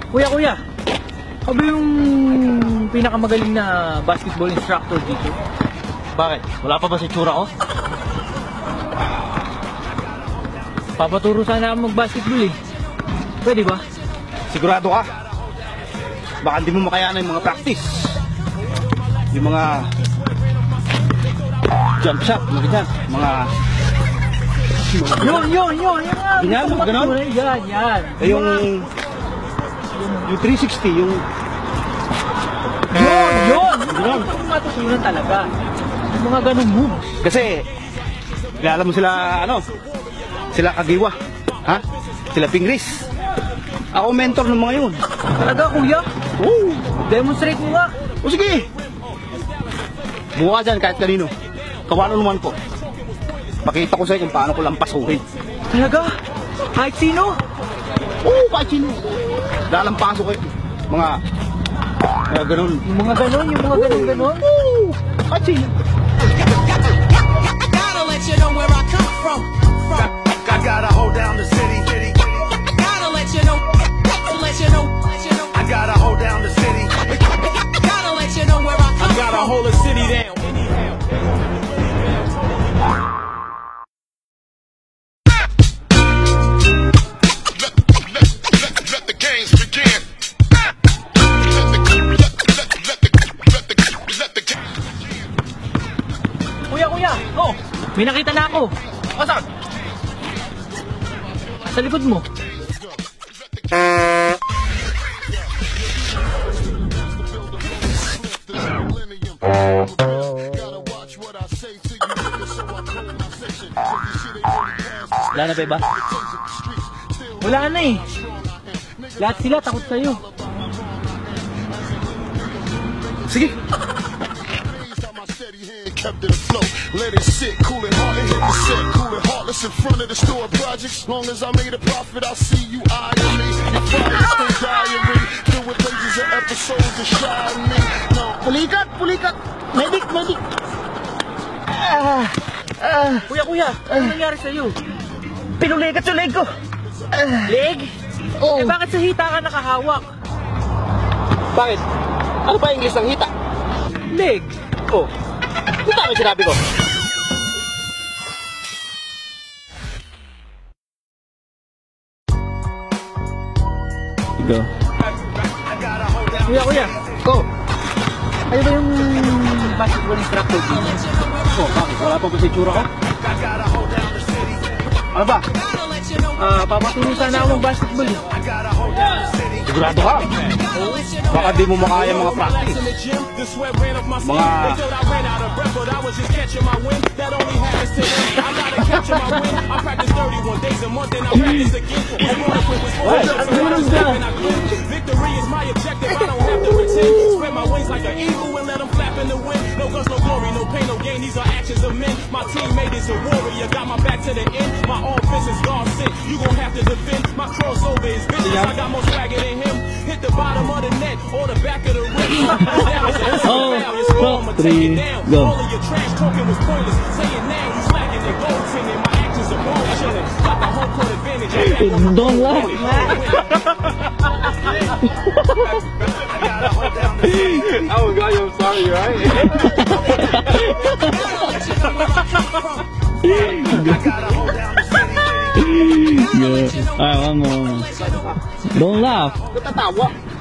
Kuya, kami yung pinakamagaling na basketball instructor dito. Bakit? Wala pa ba si tsura ko? Papaturo sana ako mag-basketball eh. Pwede ba? Sigurado ka? Baka hindi mo makayanan yung mga practice. Yung mga jump shot, mga ganyan. Yun. Ganyan, mga ganon? Yan. Eh yung 360, yung... Yun! Yun. Matutunan talaga. Yung mga ganong moves. Kasi, kilala mo sila, sila Kagiwa. Ha? Sila Pingris. Ako mentor ng mga yun. Talaga, kuya? Oo. Demonstrate mo nga. O sige. Buka dyan kahit kanino. Kawalo naman po. Pakita ko sa'yo kung paano ko lampasuhin. Talaga? Kahit sino? Oo, kahit sino. Lalampaso ko mga ganun. Yung mga ganon? Oo, kahit sino. Gotta let you know where I come from. I gotta hold down the city. Gotta let you know. I gotta hold down the city. Gotta let you know where I come from. I gotta hold the city down. Let the games begin. Kuya! Oh! May nakita na ako! Asan? Sa likod mo. Wala na ba iba? Wala na eh. Lahat sila takot sa'yo. Sige. Kept it afloat, let it sit, cool and hard, hit the set, cool and heartless in front of the store projects. Long as I made a profit, I see you eyeing me. Your fire still diary, filled with pages of episodes that shine me. No. Pulikat! Medic! Kuya, ano nangyari sa'yo? Pinulikat yung leg ko! Leg? Oo. Eh bakit sa hita ka nakahawak? Bakit? Ano ba English ng hita? Leg? Oh. Ano tama yung sinabi ko? Go. Kuya, Go. ano ba yung basketball instructor dito? Oh, bakit? Wala pa ba si tsura ko? Ano ba? Papaturo sana ako mag-basketball eh. Sigurado ka? Baka di mo makaya mga practice. Mga... Victory is my objective, I don't have to pretend. Spread my wings like an eagle and let them flap in the wind. No guns, no glory, no pain, no gain, these are actions of men. My teammate is a warrior, got my back to the end. My offense is God sent, you gon' have to defend. My crossover is vicious, I got more swagger than him. Hit the bottom of the net or the back of the rim. Go. All of your trash talking was pointless. Say it now, you slacking and goaltending. My actions are wrong, chilling. Got the home court advantage. Don't laugh. Oh God, I'm sorry, right? One more. Don't laugh. Tatawa.